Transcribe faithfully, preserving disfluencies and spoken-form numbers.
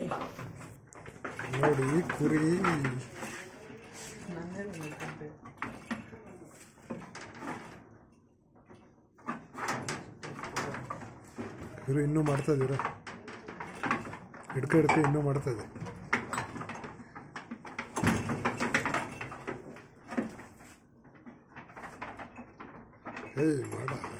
ನೋಡಿ ಕುರಿ ಇವರು ಇನ್ನೂ ಮಾಡ್ತಾ ಇದ್ದೀರಾ ಹಿಡ್ಕ ಹಿಡ್ಕ ಇನ್ನೂ ಮಾಡ್ತಾ ಇದೆ ಏಯ್ ಮಾಡ